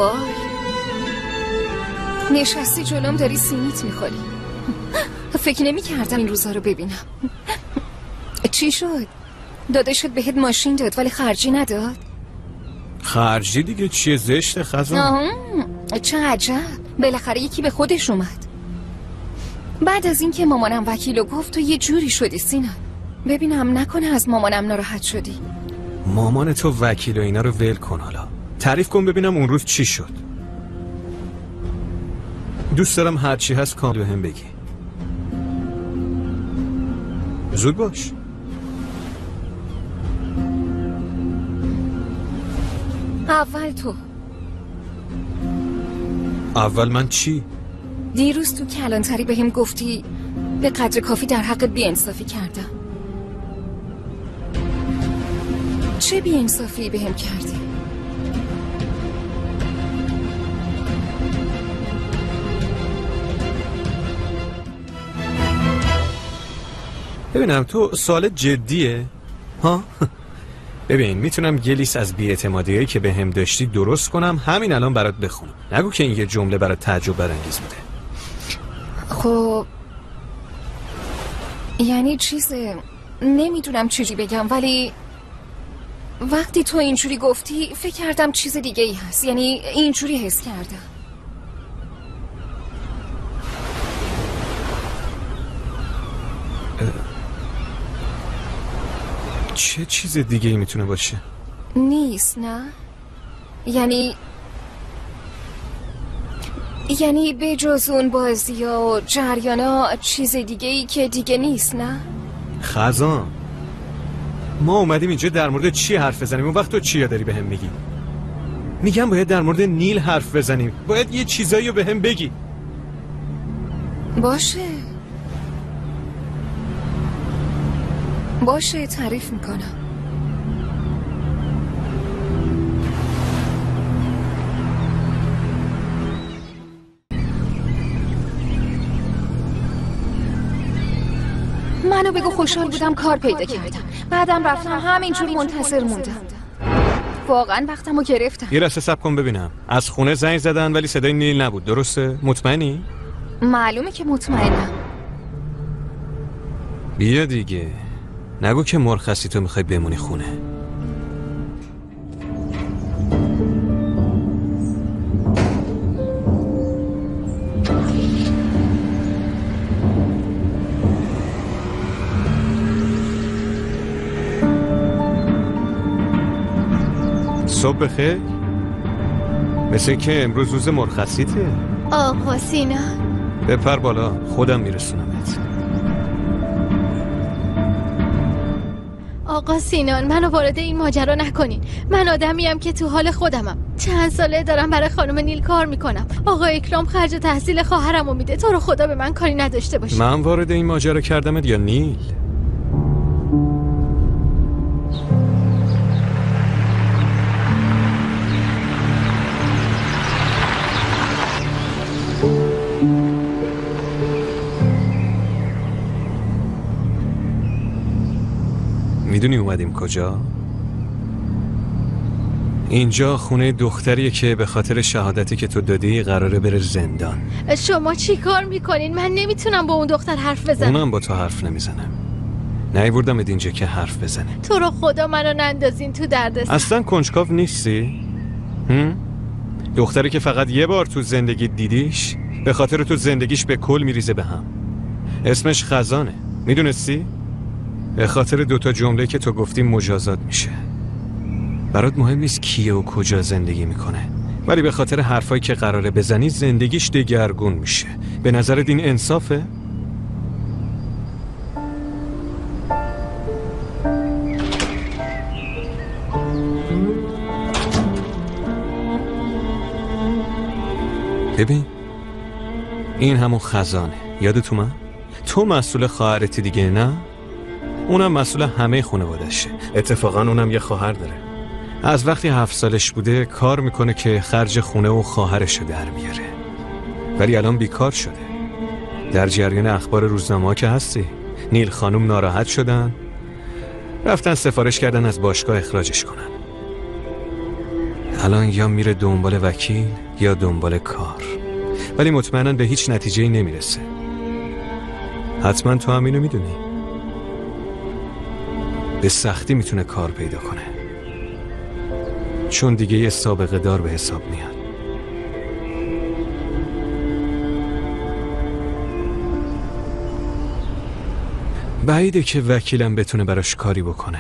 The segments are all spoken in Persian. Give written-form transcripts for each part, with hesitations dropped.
وای، نشستی جلوم داری سیمیت میخوری. فکر نمی کردم این روزا رو ببینم. چی شد؟ داداشت بهت ماشین داد ولی خرجی نداد؟ خرجی دیگه چیه؟ زشته خزان. چه عجب، بالاخره یکی به خودش اومد. بعد از این که مامانم وکیلو گفت تو یه جوری شدی سینا. ببینم نکنه از مامانم ناراحت شدی. مامان تو وکیل و اینا رو ول کن. حالا تعریف کن ببینم اون روز چی شد. دوست دارم هرچی هست کامل به هم بگی. زود باش. اول تو. اول من چی؟ دیروز تو کلانتری به هم گفتی به قدر کافی در حق بی‌انصافی کردم. چه بی‌انصافی به هم کردی؟ ببینم تو سوال جدیه؟ ها؟ ببین میتونم یه لیست از بی‌اعتمادیایی که به هم داشتی درست کنم همین الان برات بخونم. نگو که این یه جمله برات تعجب برانگیز بوده. خب یعنی نمیدونم چجوری بگم، ولی وقتی تو اینجوری گفتی فکر کردم چیز دیگه ای هست. یعنی اینجوری حس کردم. چه چیز دیگه ای میتونه باشه؟ نیست نه؟ یعنی به جز اون بازی ها و جریان ها چیز دیگه ای که دیگه نیست نه؟ خزان ما اومدیم اینجا در مورد چی حرف بزنیم؟ اون وقت تو چی داری به هم میگی؟ میگم باید در مورد نیل حرف بزنیم. باید یه چیزایی رو به هم بگی. باشه تعریف میکنم. منو بگو خوشحال بودم کار پیدا کردم، بعدم رفتم همینجور منتظر موندم. واقعا وقتمو گرفتم. یه لحظه صبر کن ببینم. از خونه زنگ زدن ولی صدای نیل نبود، درسته؟ مطمئنی؟ معلومه که مطمئنم. بیا دیگه، نگو که مرخصی تو میخوای بمونی خونه. صبح بخیر. مثل که امروز روز مرخصیته. آقا سینا بپر بالا، خودم میرسونمت. آقا سینان منو وارد این ماجرا نکنین. من آدمیم که تو حال خودمم. چند ساله دارم برای خانم نیل کار میکنم. آقا اکرام خرج تحصیل خواهرمو میده. تو رو خدا به من کاری نداشته باشی. من وارد این ماجرا کردمت یا نیل؟ میدونی اومدیم کجا؟ اینجا خونه دختریه که به خاطر شهادتی که تو دادی قراره بره زندان. شما چی کار میکنین؟ من نمیتونم با اون دختر حرف بزنم. اونم با تو حرف نمیزنم. نیوردم اینجا که حرف بزنه. تو رو خدا منو نندازین تو دردسر. اصلا کنجکاو نیستی؟ دختری که فقط یه بار تو زندگی دیدیش به خاطر تو زندگیش به کل میریزه به هم. اسمش خزانه. میدونستی؟ به خاطر دوتا جمله که تو گفتی مجازات میشه. برات مهم نیست کیه و کجا زندگی میکنه، ولی به خاطر حرفایی که قراره بزنی زندگیش دگرگون میشه. به نظرت این انصافه؟ ببین این همون خزانه. یادت اومد؟ تو مسئول خواهرتی دیگه نه؟ اونم مسئول همه خانواده‌شه. اتفاقا اونم یه خواهر داره. از وقتی 7 سالش بوده کار میکنه که خرج خونه و خواهرشو در بیاره، ولی الان بیکار شده. در جریان اخبار روزنامه‌ها که هستی. نیل خانم ناراحت شدن، رفتن سفارش کردن از باشگاه اخراجش کنن. الان یا میره دنبال وکیل یا دنبال کار، ولی مطمئناً به هیچ نتیجه‌ای نمیرسه. حتما تو هم اینو میدونی. به سختی میتونه کار پیدا کنه، چون دیگه یه سابقه دار به حساب میاد. بعیده که وکیلم بتونه براش کاری بکنه،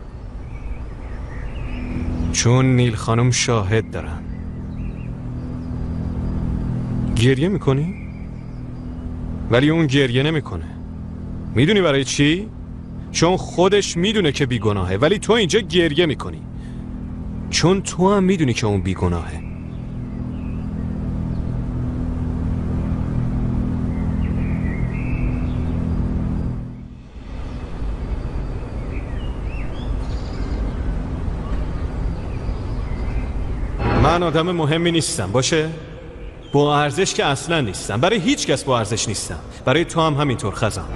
چون نیل خانم شاهد دارن. گریه میکنی؟ ولی اون گریه نمیکنه. میدونی برای چی؟ چون خودش میدونه که بیگناهه، ولی تو اینجا گریه میکنی چون تو هم میدونی که اون بیگناهه. من آدم مهمی نیستم، باشه؟ با ارزش که اصلا نیستم، برای هیچ کس با ارزش نیستم، برای تو هم همینطور خزان.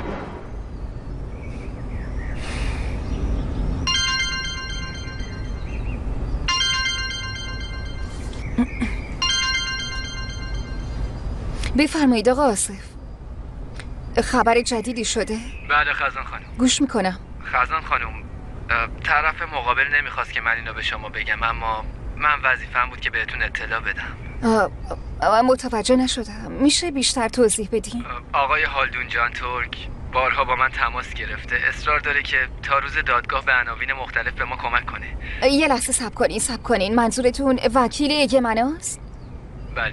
بفرمایید آقا آصف، خبر جدیدی شده؟ بله خزان خانم. گوش میکنم. خزان خانم، طرف مقابل نمیخواست که من اینو به شما بگم، اما من وظیفه‌ام بود که بهتون اطلاع بدم. متوجه نشدم، میشه بیشتر توضیح بدین؟ آقای هالدون جان ترک بارها با من تماس گرفته، اصرار داره که تا روز دادگاه به عناوین مختلف به ما کمک کنه. یه لحظه صبر کنین. منظورتون وکیل اگمناست؟ بله.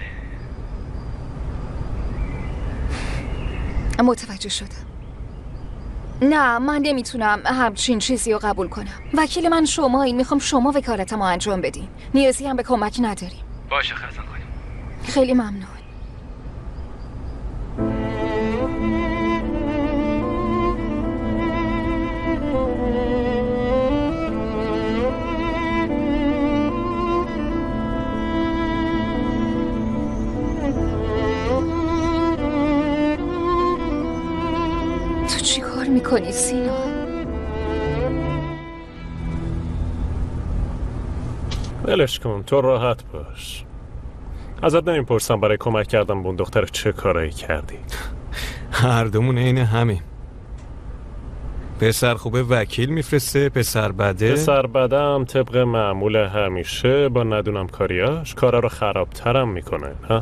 متوجه شدم. نه، من نمیتونم همچین چیزی رو قبول کنم. وکیل من شمایین، میخوام شما وکالتمو انجام بدین. نیازی هم به کمک نداریم. باشه خزان خانم. خیلی ممنون. میکنی سینان؟ ولش کن، تو راحت باش. ازت نمیپرسم برای کمک کردن به اون دختر چه کارایی کردی. هر دومون عین همین. پسر خوبه وکیل میفرسته، پسر بده هم طبق معمول همیشه با ندونم کاریاش کارا رو خرابترم میکنه. ها؟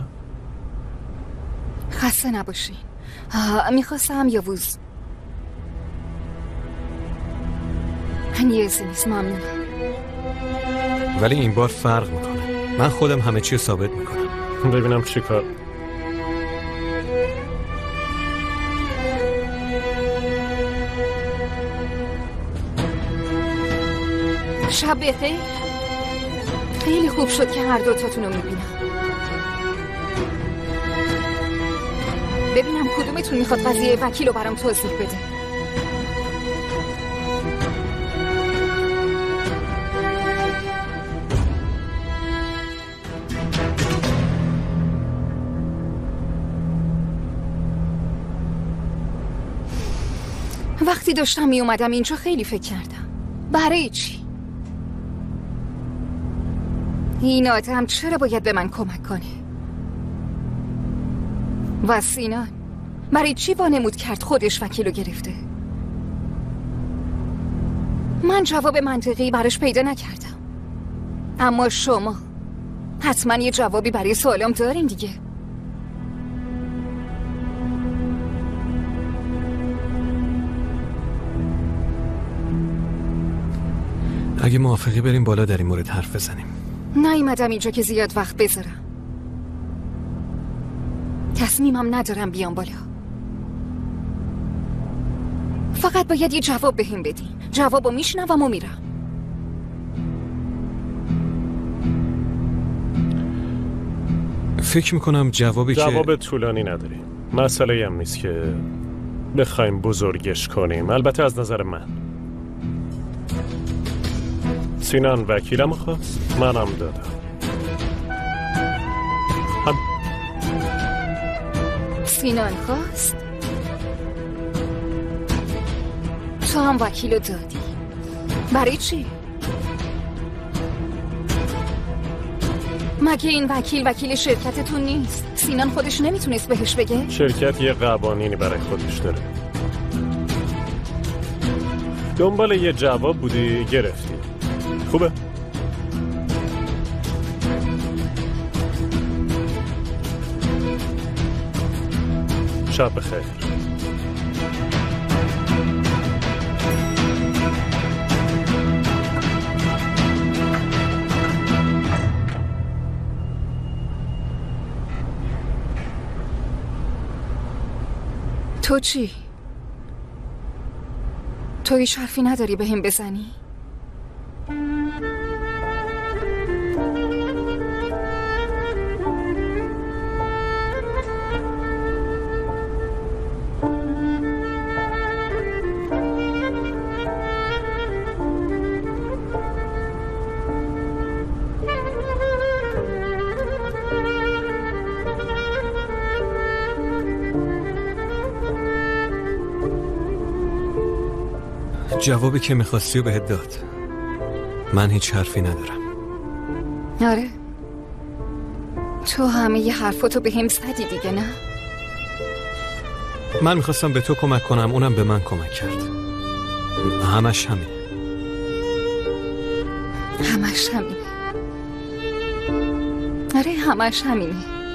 خسته نباشین. میخواستم یووز. نیازی نیست، ممنونم. ولی این بار فرق میکنه. من خودم همه چی رو ثابت میکنم. ببینم چی کار. شب بخیر. خیلی خوب شد که هر دوتاتون رو میبینم. ببینم کدومتون میخواد قضیه وکیل رو برام توضیح بده. وقتی داشتم می اومدم اینجا خیلی فکر کردم برای چی؟ این آدم چرا باید به من کمک کنه؟ و سینان برای چی وانمود کرد خودش وکیلو گرفته؟ من جواب منطقی براش پیدا نکردم، اما شما حتما یه جوابی برای سوالام دارین دیگه. اگه موافقی بریم بالا در این مورد حرف بزنیم. نیومدم اینجا که زیاد وقت بذارم. تصمیمم ندارم بیام بالا. فقط باید یه جواب بهم بدین. جوابو میشنوم و میرم. فکر میکنم جواب طولانی نداریم. مسئله هم نیست که بخوایم بزرگش کنیم، البته از نظر من. سینان وکیلم خواست، منم دادم. سینان خواست، تو هم وکیلو دادی. برای چی؟ مگه این وکیل شرکتتون نیست؟ سینان خودش نمیتونست بهش بگه؟ شرکت یه قوانینی برای خودش داره. دنبال یه جواب بودی گرفتی. خوبه؟ شب بخیر. تو چی؟ تو هیچ حرفی نداری به هم بزنی؟ جوابی که میخواستی و بهت داد. من هیچ حرفی ندارم. آره تو همه ی حرفاتو به هم زدی دیگه نه؟ من میخواستم به تو کمک کنم، اونم به من کمک کرد. همش همین. همش همینه. آره همش همینه.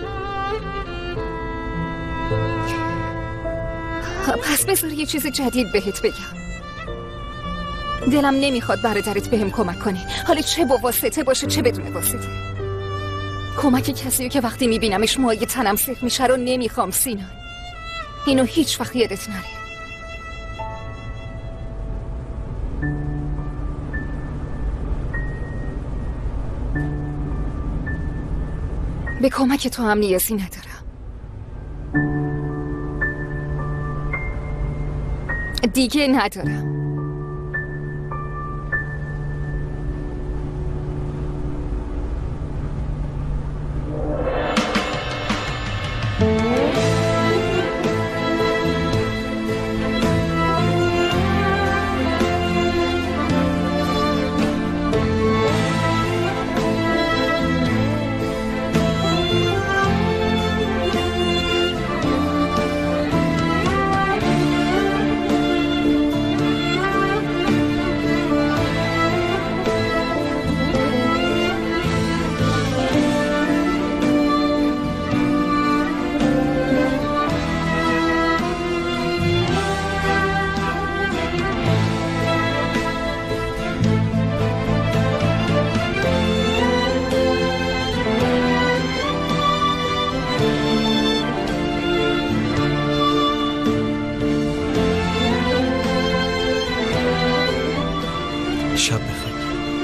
پس بذار یه چیز جدید بهت بگم. دلم نمیخواد برادرت بهم کمک کنه، حالا چه با واسطه باشه چه بدون واسطه. کمک کسی که وقتی میبینمش موهای تنم سرخ میشه رو نمیخوام سینان. اینو هیچ وقت یادت نره. به کمک تو هم نیازی ندارم. دیگه ندارم. شب بخیر.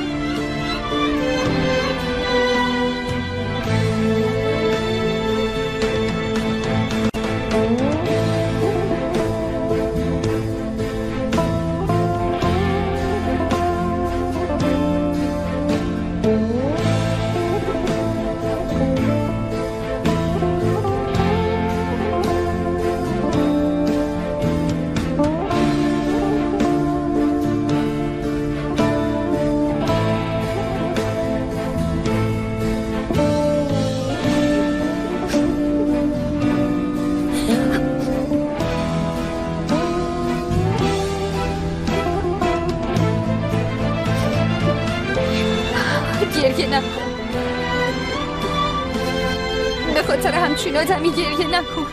گریه نکن. به خاطر همچین آدمی گریه نکن.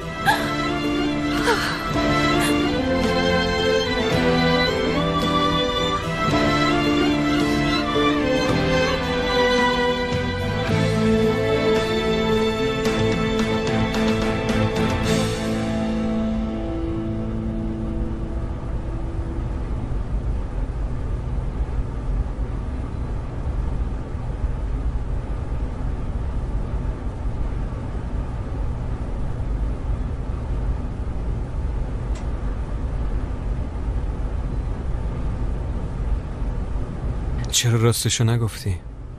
چرا راستشو نگفتی؟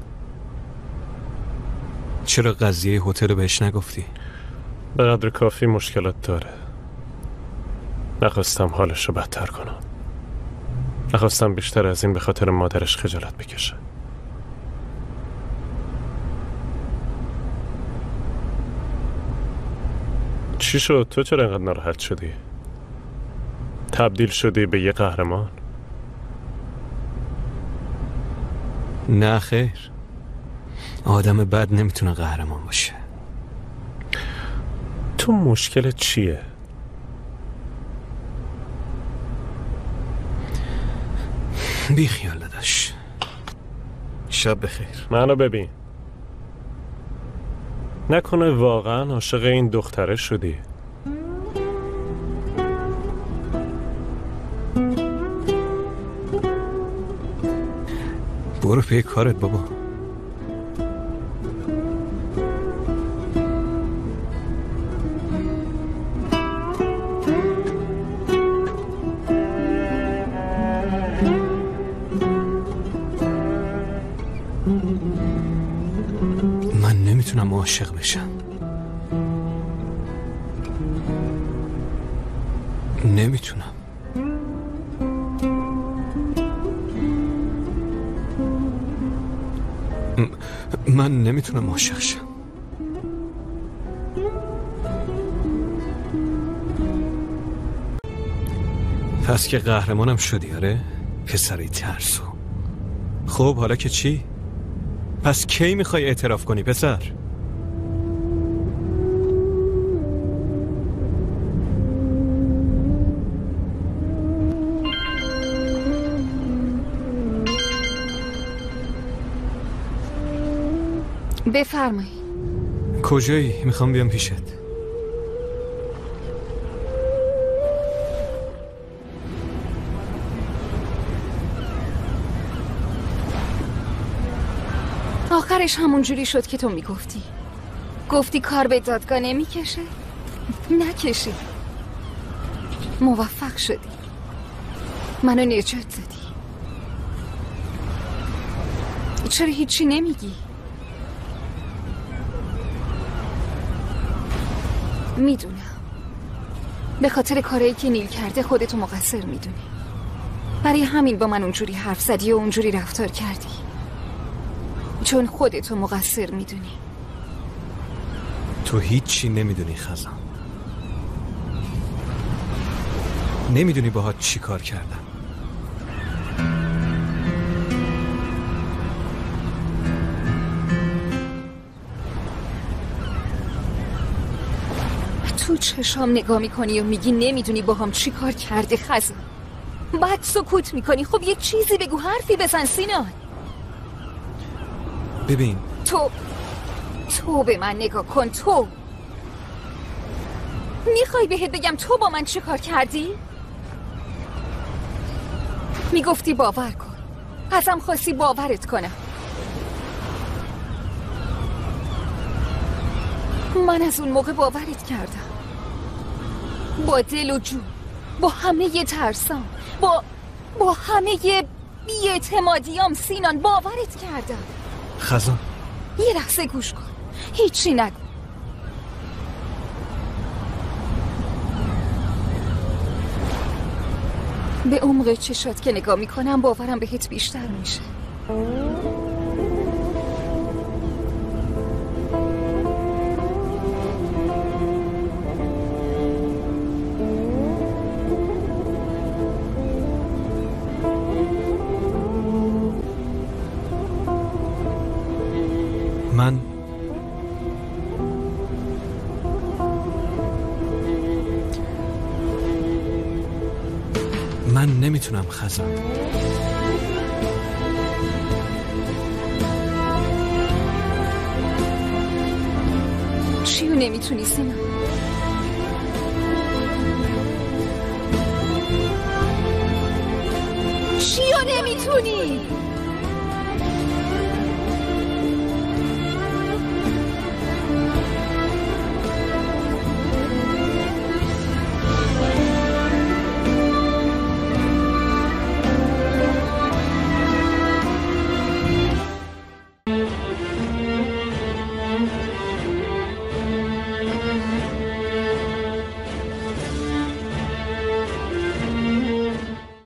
چرا قضیه هتل رو بهش نگفتی؟ به قدر کافی مشکلات داره. نخواستم حالش رو بدتر کنم. نخواستم بیشتر از این به خاطر مادرش خجالت بکشه. چی شد؟ تو چرا اینقدر ناراحت شدی؟ تبدیل شدی به یه قهرمان؟ نه خیر، آدم بد نمیتونه قهرمان باشه. تو مشکلت چیه؟ بی خیال داداش، شب بخیر. منو ببین، نکنه واقعا عاشق این دختره شدی؟ برو پی کارت بابا. من نمیتونم عاشق بشم، نمیتونم. من نمیتونم عاشق شم. پس که قهرمانم شدی؟ آره پسری ترسو. خب حالا که چی؟ پس کی میخوای اعتراف کنی پسر؟ بفرمایی. کجایی؟ میخوام بیام پیشت. آخرش همون جوری شد که تو میگفتی. گفتی کار به دادگاه نمیکشه؟ نکشی. موفق شدی، منو نجات دادی. چرا هیچی نمیگی؟ میدونم به خاطر کارایی که نیل کرده خودتو مقصر میدونی. برای همین با من اونجوری حرف زدی و اونجوری رفتار کردی، چون خودتو مقصر میدونی. تو هیچی نمیدونی خزان. نمیدونی باهات چی کار کردم. تو چشام نگاه میکنی و میگی نمیدونی باهام چی کار کرده خزان. بعد سکوت میکنی. خب یه چیزی بگو، حرفی بزن سینان. ببین تو به من نگاه کن. تو میخوای بهت بگم تو با من چی کار کردی؟ میگفتی باور کن، ازم خواستی باورت کنم. من از اون موقع باورت کردم، با دل و جون، با همه ی ترسام، با همه ی بی‌اعتمادیام سینان باورت کردم. خزان یه لحظه گوش کن، هیچی نگو. به عمق چشات که نگاه میکنم باورم بهت بیشتر میشه. من نمیتونم خزان. چیو نمیتونی سینا؟ چیو نمیتونی؟